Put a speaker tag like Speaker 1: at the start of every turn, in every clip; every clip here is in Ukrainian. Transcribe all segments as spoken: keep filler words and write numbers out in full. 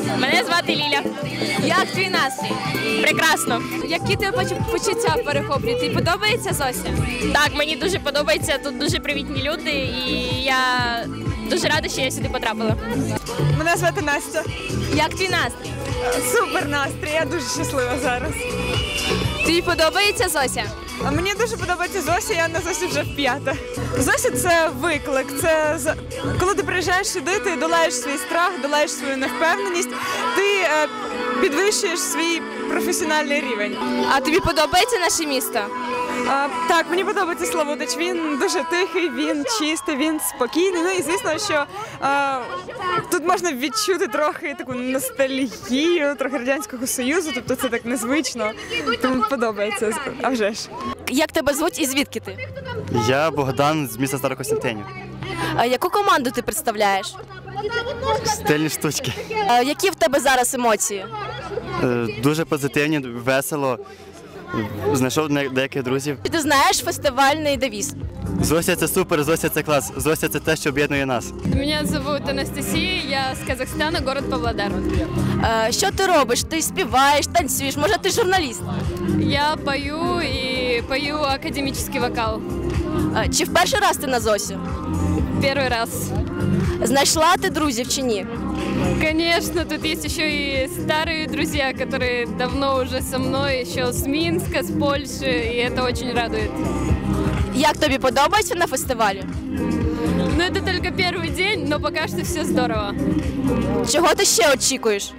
Speaker 1: Мене звати Ліля.
Speaker 2: Як твій настрій?
Speaker 1: Прекрасно.
Speaker 2: Які тебе почуття перехоплюють? Тобі подобається Зося?
Speaker 1: Так, мені дуже подобається, тут дуже привітні люди і я дуже рада, що я сюди потрапила.
Speaker 3: Мене звати Настя.
Speaker 2: Як твій настрій?
Speaker 3: Супер настрій, я дуже щаслива зараз.
Speaker 2: Тобі подобається Зося?
Speaker 3: А мені дуже подобається Зося, я на Зосі вже вп'ята. Зося – це виклик, це за- коли ти приїжджаєш сюди, ти долаєш свій страх, долаєш свою невпевненість, ти е, підвищуєш свій професіональний рівень.
Speaker 2: А тобі подобається наше місто?
Speaker 3: А, так, мені подобається Славутич, він дуже тихий, він чистий, він спокійний. Ну і звісно, що а, тут можна відчути трохи таку ностальгію, трохи Радянського Союзу, тобто це так незвично, тому подобається, а вже ж.
Speaker 2: Як тебе звуть і звідки ти?
Speaker 4: Я Богдан з міста Старокостянтинів.
Speaker 2: А яку команду ти представляєш?
Speaker 4: Стильні штучки.
Speaker 2: А які в тебе зараз емоції?
Speaker 4: Е, Дуже позитивні, весело. Знайшов не- деяких друзів.
Speaker 2: Ти знаєш фестивальний девіз?
Speaker 4: Зося – це супер, Зося – це клас. Зося – це те, що об'єднує нас.
Speaker 1: Меня зовут Анастасия, я с Казахстана, город Павлодар.
Speaker 2: Е, Що ти робиш? Ти співаєш, танцюєш? Може, ти журналіст?
Speaker 1: Я пою и пою академический вокал.
Speaker 2: Е, Чи в перший раз ти на Зосі?
Speaker 1: Первый раз.
Speaker 2: Знайшла ти друзів чи ні?
Speaker 1: Конечно, тут есть еще и старые друзья, которые давно уже со мной, еще с Минска, с Польши, и это очень радует.
Speaker 2: Як тобі подобається на фестивалі?
Speaker 1: Но это только первый день, но пока что все здорово.
Speaker 2: Чого ти ще очікуєш?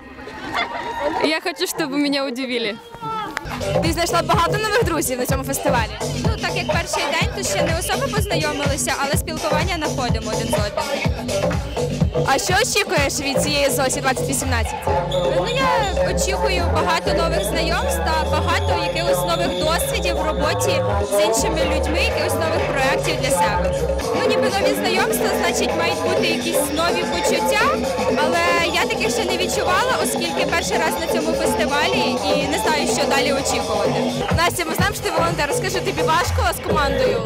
Speaker 1: Я хочу, чтобы меня удивили.
Speaker 2: Ти знайшла багато нових друзів на цьому фестивалі?
Speaker 5: Ну, так як перший день, то ще не особо познайомилися, але спілкування знаходимо один з одним.
Speaker 2: А що очікуєш від цієї Зосі двадцять вісімнадцять?
Speaker 5: Ну, я очікую багато нових знайомств та багато якихось нових досвідів в роботі з іншими людьми, якихось нових проєктів для себе. Ну, ніби нові знайомства, значить, мають бути якісь нові почуття, але я таких ще не відчувала, оскільки перший раз на цьому фестивалі і не знаю, що далі очікувати.
Speaker 2: Настя, ми знаємо, що ти волонтер. Розкажи, тобі важко з командою?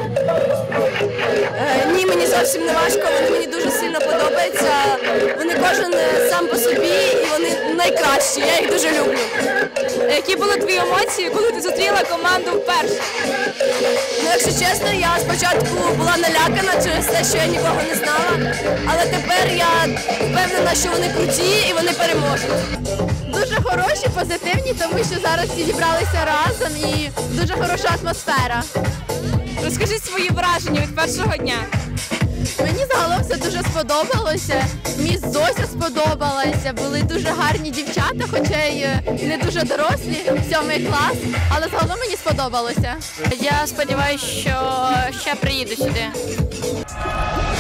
Speaker 2: Е, ні, мені зовсім не важко, вони мені дуже сильно подобаються. Вони кожен сам по собі і вони найкращі, я їх дуже люблю. Які були твої емоції, коли ти зустріла команду вперше? Ну, якщо чесно, я спочатку була налякана через те, що я нікого не знала, але тепер я впевнена, що вони круті і вони переможуть.
Speaker 6: Дуже хороші, позитивні, тому що зараз всі зібралися разом і дуже хороша атмосфера.
Speaker 2: Розкажи свої враження від першого дня.
Speaker 6: Мені загалом все дуже сподобалося. Міс Зося сподобалася, були дуже гарні дівчата, хоча й не дуже дорослі, сьомий клас, але загалом мені сподобалося.
Speaker 1: Я сподіваюся, що ще приїду сюди.